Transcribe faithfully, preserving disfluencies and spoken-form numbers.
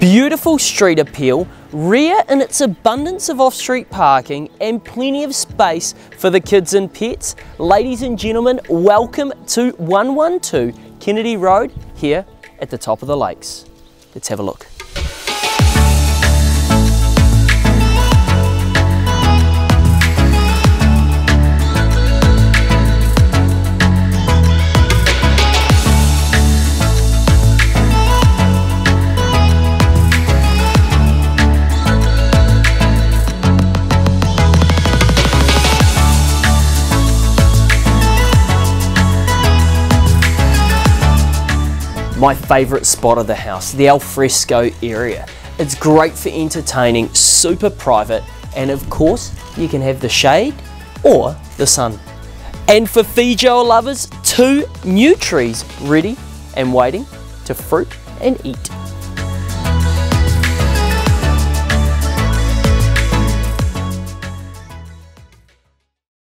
Beautiful street appeal, rare in its abundance of off-street parking and plenty of space for the kids and pets. Ladies and gentlemen, welcome to one one two Kennedy Road here at the top of the lakes. Let's have a look. My favourite spot of the house, the alfresco area. It's great for entertaining, super private, and of course, you can have the shade or the sun. And for Fijo lovers, two new trees ready and waiting to fruit and eat.